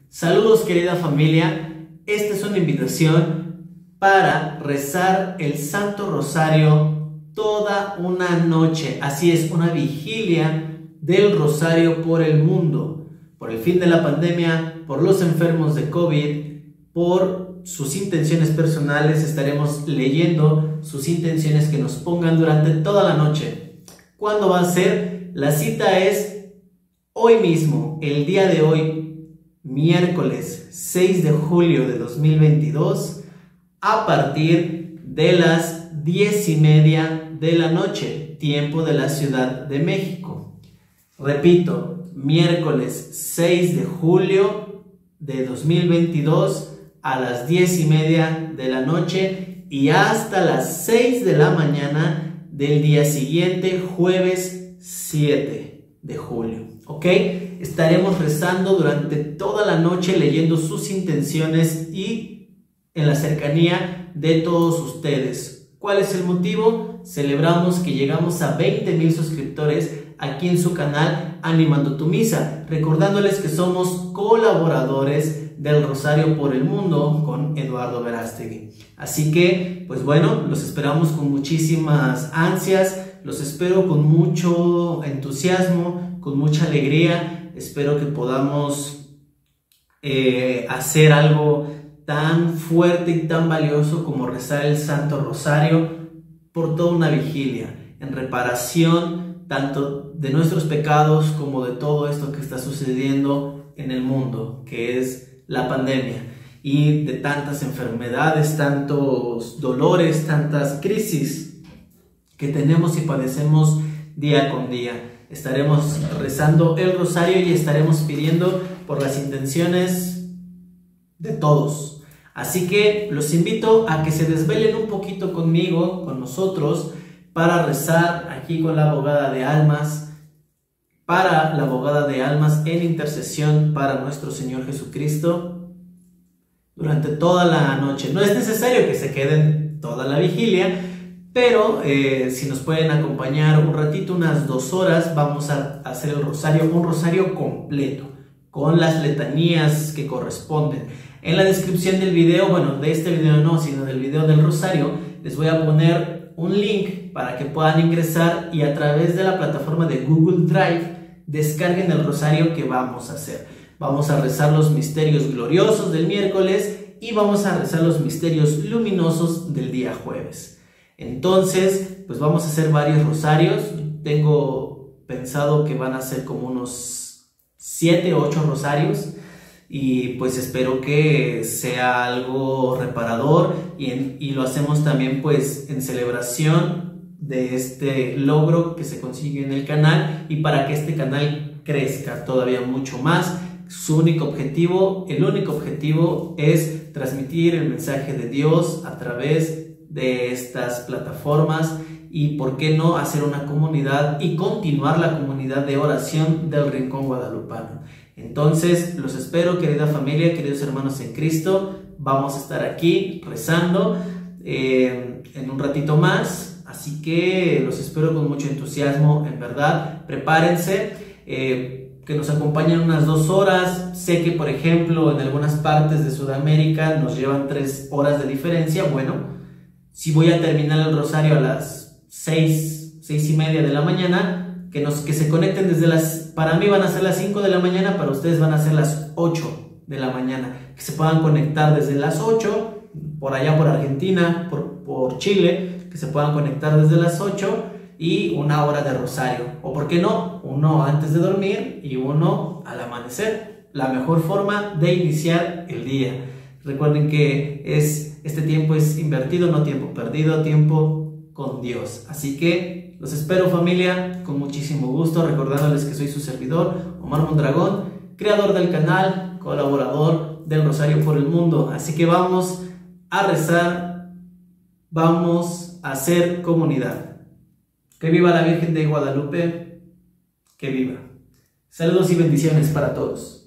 Saludos, querida familia. Esta es una invitación para rezar el Santo Rosario toda una noche. Así es, una vigilia del Rosario por el mundo, por el fin de la pandemia, por los enfermos de COVID, por sus intenciones personales. Estaremos leyendo sus intenciones que nos pongan durante toda la noche. ¿Cuándo va a ser? La cita es hoy mismo, el día de hoy, miércoles 6 de julio de 2022, a partir de las 10:30 de la noche, tiempo de la Ciudad de México. Repito, miércoles 6 de julio de 2022 a las 10:30 de la noche y hasta las 6 de la mañana del día siguiente, jueves 7 de julio. ¿Ok? Estaremos rezando durante toda la noche, leyendo sus intenciones y en la cercanía de todos ustedes. ¿Cuál es el motivo? Celebramos que llegamos a 20,000 suscriptores aquí en su canal Animando tu Misa, recordándoles que somos colaboradores del Rosario por el Mundo con Eduardo Verástegui. Así que, pues bueno, los esperamos con muchísimas ansias, los espero con mucho entusiasmo, con mucha alegría. Espero que podamos hacer algo tan fuerte y tan valioso como rezar el Santo Rosario por toda una vigilia, en reparación tanto de nuestros pecados como de todo esto que está sucediendo en el mundo, que es la pandemia, y de tantas enfermedades, tantos dolores, tantas crisis que tenemos y padecemos día con día. Estaremos rezando el rosario y estaremos pidiendo por las intenciones de todos. Así que los invito a que se desvelen un poquito conmigo, con nosotros, para rezar aquí con la abogada de almas, para la abogada de almas en intercesión para nuestro Señor Jesucristo durante toda la noche. No es necesario que se queden toda la vigilia, pero si nos pueden acompañar un ratito, unas 2 horas, vamos a hacer el rosario, un rosario completo, con las letanías que corresponden. En la descripción del video, bueno, de este video no, sino del video del rosario, les voy a poner un link para que puedan ingresar y a través de la plataforma de Google Drive descarguen el rosario que vamos a hacer. Vamos a rezar los misterios gloriosos del miércoles y vamos a rezar los misterios luminosos del día jueves. Entonces, pues vamos a hacer varios rosarios. Tengo pensado que van a ser como unos 7 o 8 rosarios. Y pues espero que sea algo reparador. Y lo hacemos también pues en celebración de este logro que se consigue en el canal. Y para que este canal crezca todavía mucho más. Su único objetivo, el único objetivo es transmitir el mensaje de Dios a través de estas plataformas y por qué no hacer una comunidad y continuar la comunidad de oración del Rincón Guadalupano. Entonces los espero, querida familia, queridos hermanos en Cristo. Vamos a estar aquí rezando en un ratito más, así que los espero con mucho entusiasmo, en verdad. Prepárense, que nos acompañen unas 2 horas. Sé que por ejemplo en algunas partes de Sudamérica nos llevan 3 horas de diferencia. Bueno, si voy a terminar el rosario a las 6:30 de la mañana, que se conecten desde para mí van a ser las 5 de la mañana, para ustedes van a ser las 8 de la mañana, que se puedan conectar desde las 8, por allá por Argentina, por Chile, que se puedan conectar desde las 8 y 1 hora de rosario, o por qué no, uno antes de dormir y uno al amanecer, la mejor forma de iniciar el día. Recuerden que este tiempo es invertido, no tiempo perdido, tiempo con Dios. Así que los espero, familia, con muchísimo gusto, recordándoles que soy su servidor, Omar Mondragón, creador del canal, colaborador del Rosario por el Mundo. Así que vamos a rezar, vamos a hacer comunidad. Que viva la Virgen de Guadalupe, que viva. Saludos y bendiciones para todos.